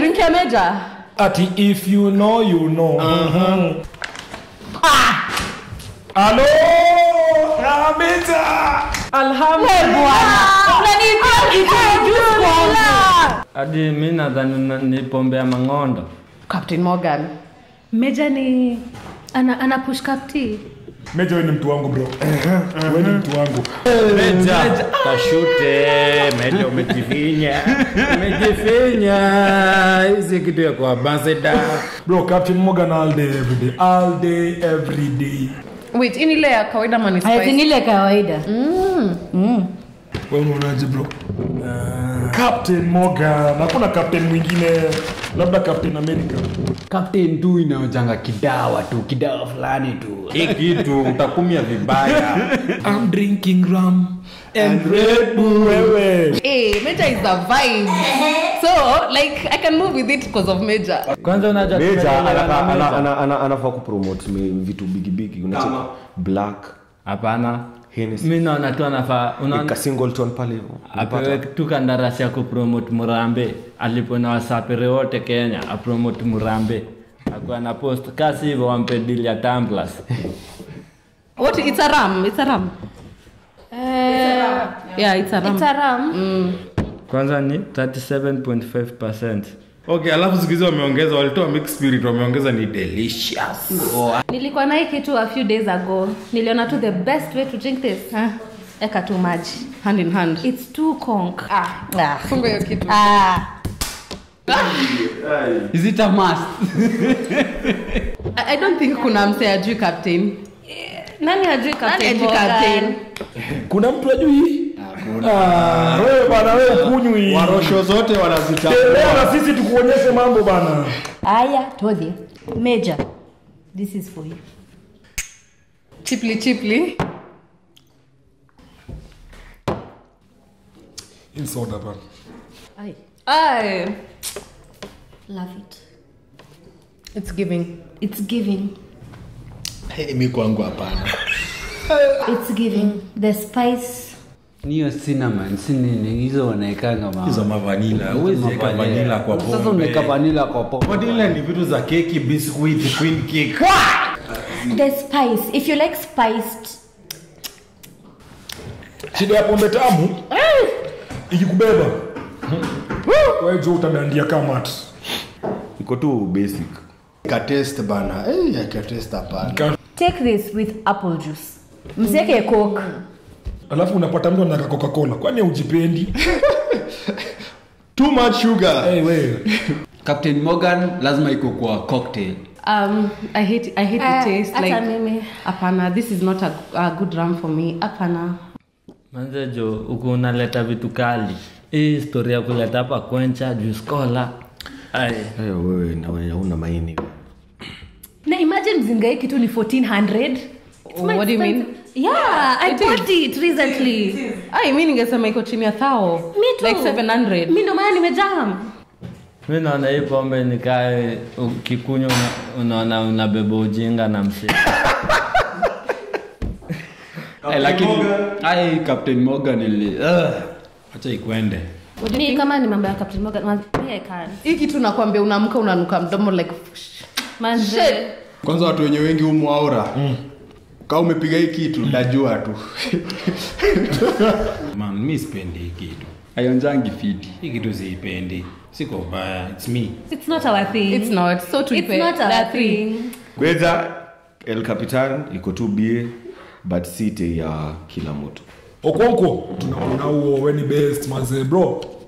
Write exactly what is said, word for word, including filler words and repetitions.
Drink your Mejja. Ati, if you know, you know. Uh-huh. Ah! Hello! Mejja! Alhamdulillah. Unanipa kitu juice kwanza. Hadi mimi nadhani ni pombe ya mangondo. Captain Morgan. Mejja ni ana ana push captain. Mejja wewe ni mtu wangu bro. Wewe ni mtu wangu. Mejja kashute, Mejja umejifinya. Umejifinya. Hizi kitu ya kwa ambassador. Bro, Captain Morgan all day every day. All day every day. Wait, ini ile ya kawaida mani spice. Hai, ni ile kawaida. Mm. Mm. Wewe unaonaje bro? Uh, Captain Morgan, hakuna captain mwingine, labda Captain America. Captain tu inaojanga kidawa tu, kidawa fulani tu. Hii kitu utakumia vibaya. I'm drinking rum and Red Bull. Wewe. Hey, Mejja is the vibe. So, like, I can move with it because of Mejja. Kwanza unajua Mejja anafaa kupromote vitu bigi bigi. Unacheka Black. Hapana. Hennessy. Mimi naona tu anafaa unaona Singleton pale hivyo. Apewe tu kandarasi ya kupromote Murambe. Alipo na wasapere wote Kenya apromote Murambe. Akuwa na post kasi hivyo wampe deal ya Tumblers. What? It's a rum. It's a rum. Uh, yeah, it's a rum. It's a rum. Mm. Kwanza ni thirty-seven point five percent. Okay, alafu sikizo wameongeza walitoa mixed spirit wameongeza ni delicious. Oh. Nilikuwa na hii kitu a few days ago. Niliona tu the best way to drink this. Huh? Eka tu maji Hand in hand. It's too conk. Ah. Ah. Funga hiyo kitu. Ah. Is it a must? I, I don't think kuna mse ajui captain. Nani hajui captain? Nani ajui captain? Kuna mtu ajui? Ah, wewe bana wewe kunywi. Warosho zote wanazitaka. Leo na sisi tukuonyeshe mambo bana. Aya, todhi. Mejja. This is for you. Chiply chiply. In soda bana. Ay. Ay. Love it. It's giving. It's giving. Hey, mimi kwangu hapana. It's giving. The spice. Niyo cinnamon, sinini hizo wanaekanga mama. Hizo mavanila. Huwezi weka vanilla kwa pombe. Sasa unaweka vanilla kwa pombe. Vanilla ni vitu za keki, biscuit, queen cake. The spice. If you like spiced. Shida ya pombe tamu. Ikikubeba. Wewe jo utadandia kama ati. Iko tu basic. Ka taste bana. Eh, ya ka taste hapana. Take this with apple juice. Msieke coke. Alafu unapata mtu anataka Coca-Cola. Kwani hujipendi? Too much sugar. Hey wewe. Captain Morgan lazima iko kwa cocktail. Um, I hate I hate Uh, the taste. Like, mimi. apana, this is not a, a good rum for me. Apana. Manze jo uko unaleta vitu kali. Hii story ya kuleta hapa kwencha juice cola. Ai. Hayo wewe na wewe una maini. Na imagine mzinga hii kitu ni fourteen hundred. Oh, what do you mean? Yeah, I It bought it recently. I mean ningesema iko chini ya thao. Me too. Like seven hundred. Mimi ndo maana nimejam. Mimi naona hii pombe nikae ukikunywa unaona unabeba ujinga na msi. Eh, lakini ai Captain Morgan ili acha ikwende. Ni kama ni mambo ya Captain Morgan, pia ikan. Hii kitu nakwambia unaamka unanuka mdomo like Manze. Kwanza watu wenye wengi humu aura. Mm. Kama umepiga hii kitu utajua tu. Man, mimi sipendi hii kitu. Ayonjangi fiti. Hii kitu siipendi. Siko baya. It's me. It's not our thing. it's not. So to It's not our thing. Mejja El Capitan iko tu bie but city ya kila mtu. Okonko tunaona huo wewe ni best manze bro.